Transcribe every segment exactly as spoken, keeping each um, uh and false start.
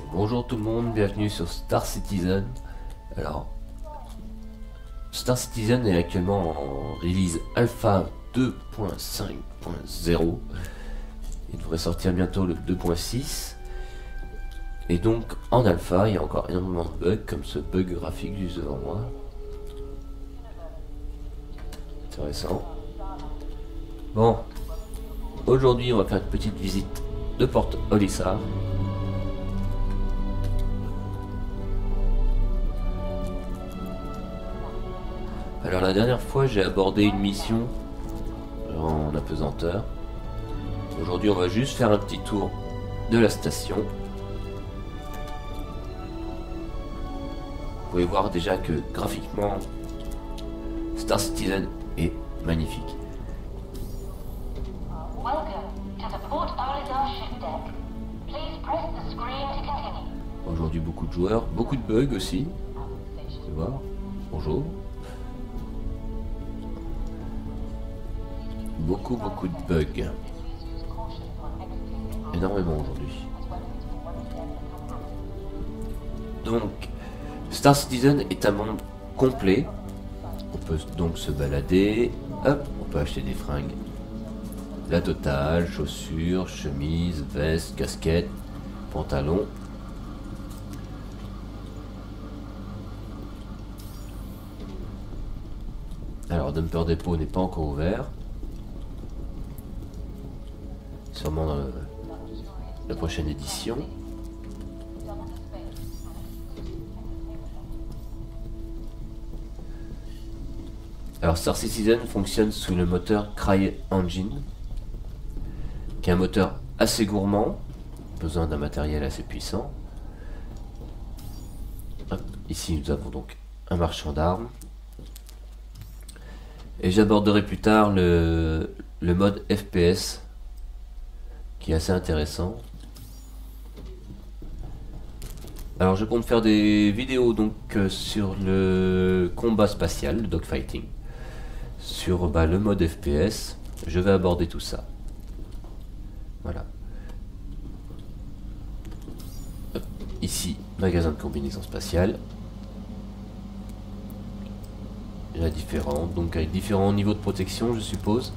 Bonjour tout le monde, bienvenue sur Star Citizen. Alors, Star Citizen est actuellement en release alpha deux point cinq point zéro. Il devrait sortir bientôt le deux point six. Et donc en alpha, il y a encore énormément de bugs, comme ce bug graphique juste devant moi. Intéressant. Bon, aujourd'hui on va faire une petite visite de Port Olisar. Alors la dernière fois j'ai abordé une mission en apesanteur. Aujourd'hui on va juste faire un petit tour de la station. Vous pouvez voir déjà que graphiquement Star Citizen est magnifique. Aujourd'hui beaucoup de joueurs, beaucoup de bugs aussi. Vous pouvez voir. Bonjour. Beaucoup beaucoup de bugs. Énormément aujourd'hui. Donc, Star Citizen est un monde complet. On peut donc se balader. Hop, on peut acheter des fringues. La totale, chaussures, chemises, vestes, casquettes, pantalons. Alors, Dumper Depot n'est pas encore ouvert. Sûrement dans le, la prochaine édition. Alors Star Citizen fonctionne sous le moteur CryEngine, qui est un moteur assez gourmand, besoin d'un matériel assez puissant. Hop, ici nous avons donc un marchand d'armes. Et j'aborderai plus tard le, le mode F P S, qui est assez intéressant. Alors je compte faire des vidéos donc euh, sur le combat spatial, le dogfighting, sur bah, le mode F P S. Je vais aborder tout ça. Voilà. Hop. Ici, magasin de combinaison spatiale. Il y en a différents, donc avec différents niveaux de protection, je suppose.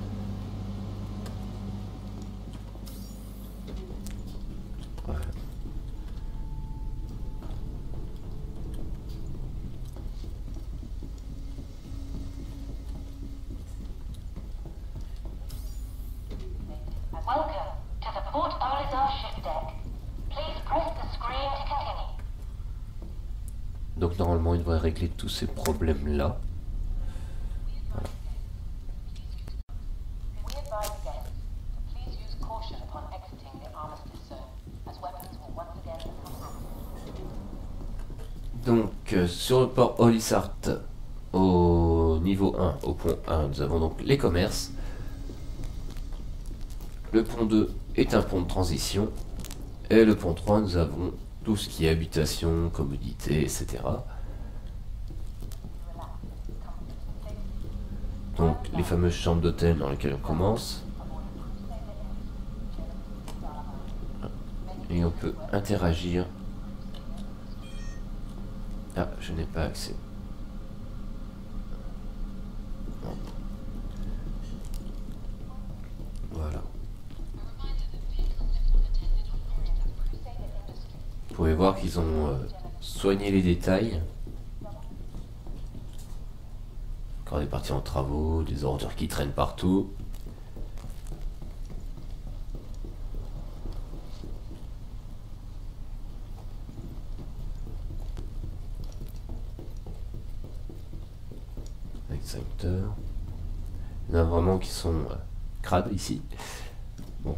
Donc normalement il devrait régler tous ces problèmes là. Voilà. Donc euh, sur le port Olisar au niveau un, au pont un, nous avons donc les commerces. Le pont deux est un pont de transition. Et le pont trois, nous avons tout ce qui est habitation, commodité, et cetera. Donc les fameuses chambres d'hôtel dans lesquelles on commence. Et on peut interagir. Ah, je n'ai pas accès. Non. Voilà. Vous pouvez voir qu'ils ont euh, soigné les détails. Encore des parties en travaux, des ordures qui traînent partout. Extincteurs. Il y en a vraiment qui sont euh, crades ici. Bon.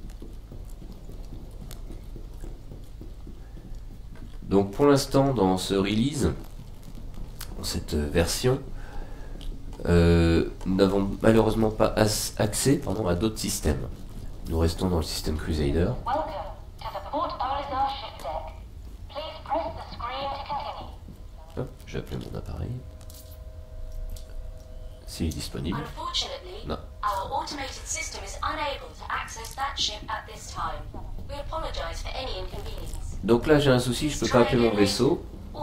Donc pour l'instant dans ce release, dans cette version, euh, nous n'avons malheureusement pas accès pardon, à d'autres systèmes. Nous restons dans le système Crusader. Hop, je vais appeler mon appareil. S'il est disponible. Non. Our automated system is unable to access that ship at this time. We apologize for any inconvenience. Donc là j'ai un souci, je peux pas appeler mon vaisseau.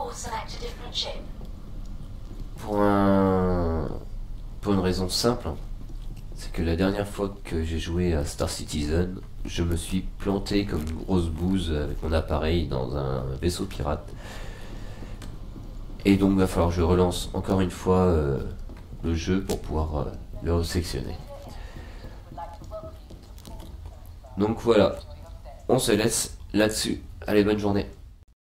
Pour un... Pour une raison simple. C'est que la dernière fois que j'ai joué à Star Citizen, je me suis planté comme une grosse bouse avec mon appareil dans un vaisseau pirate. Et donc il va falloir que je relance encore une fois euh, le jeu pour pouvoir euh, le resectionner. Donc voilà, on se laisse là-dessus. Allez, bonne journée.